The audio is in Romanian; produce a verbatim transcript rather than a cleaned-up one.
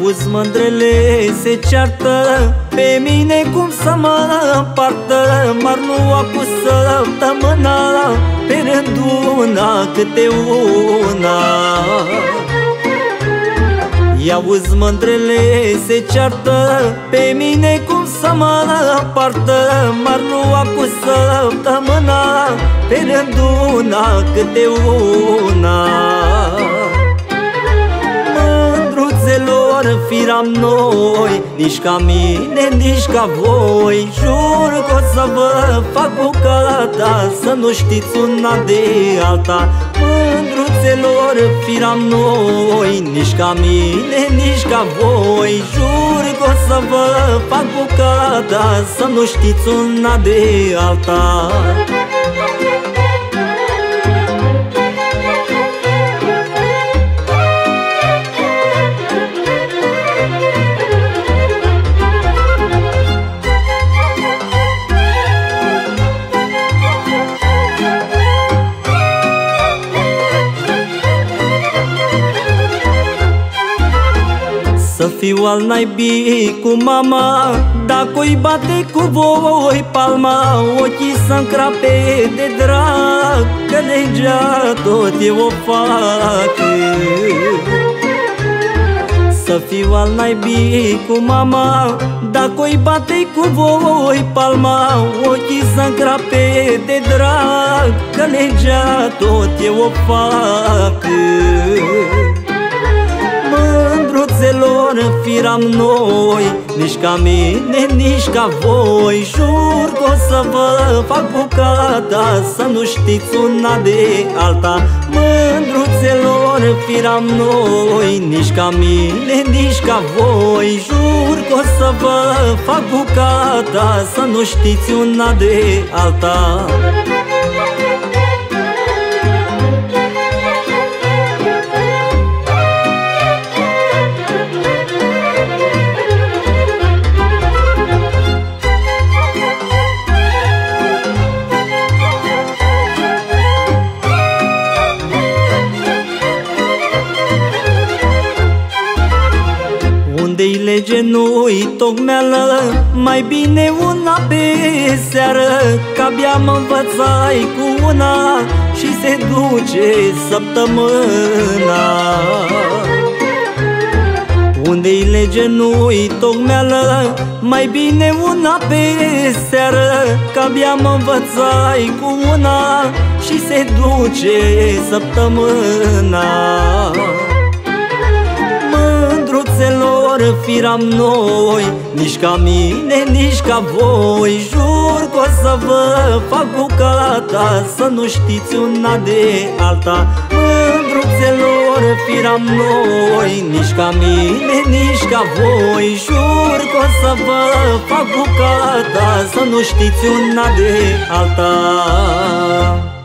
Iauzi mândrele se ceartă, pe mine cum să mă împartă. M-ar lua cu săptămâna, pe rând una câte una. Iauzi mândrele se ceartă, pe mine cum să mă împartă. M-ar lua cu săptămâna, pe rând una câte una. Mândruțelor firam noi, nici ca mine, nici ca voi. Jur că o să vă fac bucata, să nu știți una de alta. Mândruțelor firam noi, nici ca mine, nici ca voi. Jur că o să vă fac bucata, să nu știți una de alta. Să fiu al naibii cu mama, dacă-i bate cu voi palma. Ochii să-mi crape de drag, că legea tot eu o fac. Să fiu al naibii cu mama, dacă-i bate cu voi palma. Ochii să-mi crape de drag, că legea tot eu o fac. Mândruțelor firam noi, nici ca mine, nici ca voi. Jur că o să vă fac bucata, să nu știți una de alta. Mândruțelor firam noi, nici ca mine, nici ca voi. Jur că o să vă fac bucata, să nu știți una de alta. Unde-i lege, nu-i tocmeală, mai bine una pe seară. Că abia mă învățai cu una și se duce săptămâna. Unde-i lege, nu-i tocmeală, mai bine una pe seară. Că abia mă învățai cu una și se duce săptămâna. Mândruțelor firam noi, nici ca mine, nici ca voi. Jur că o să vă fac bucata, să nu știți una de alta. Mândruțelor firam noi, nici ca mine, nici ca voi. Jur că o să vă fac bucata, să nu știți una de alta.